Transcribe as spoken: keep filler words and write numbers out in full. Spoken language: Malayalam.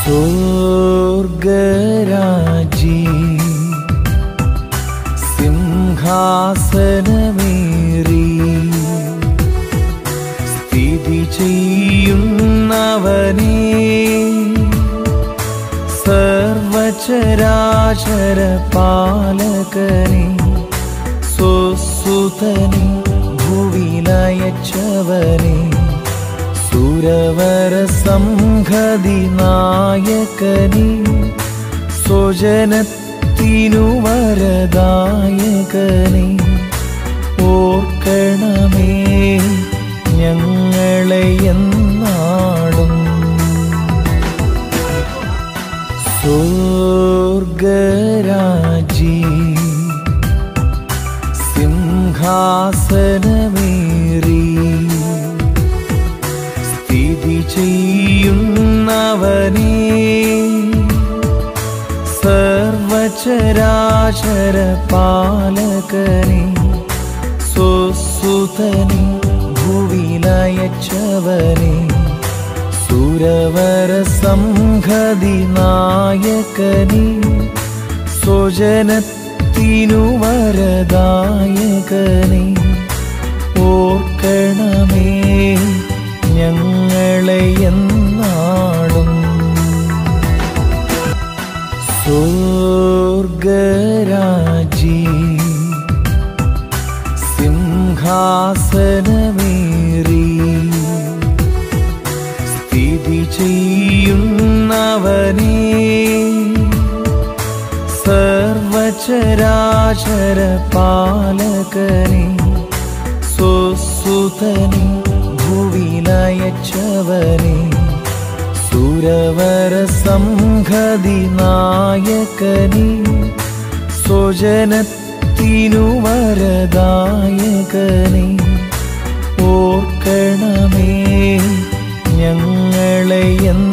സ്വർഗരാജി സിംഹാസനമേറി സ്ഥിതി ചെയ്യുന്നവനേ, സർവചരാചര പാലകനേ, സ്വസുതനേ ഭുവിലയച്ചവനേ, സുരവര സംഘതി നായകനേ, സ്വജനത്തിനു വരദായകനേ, ഓർക്കണമേ ഞങ്ങളെ എന്നാളും. സ്വർഗരാജി സിംഹാസനമേറി സ്ഥിതി ചെയ്യുന്നവനേ, സർവചരാചര പാലകനേ, സ്വസുതനേ ഭുവിലയച്ചവനേ, സുരവര സംഘതി നായകനേ, സ്വജനത്തിനു വരദായകനേ, ഓർക്കണമേ ഞങ്ങളെ എന്നാളും. സ്വർഗരാജി സിംഹാസനമേറി സ്ഥിതി ചെയ്യുന്നവനേ, സർവചരാചര പാലകനേ, സ്വസുതനേ ഭുവിലയച്ചവനേ, സുരവര സംഘതി നായകനേ, സ്വജനത്തിനു വരദായകനേ, ഓർക്കണമേ ഞങ്ങളെ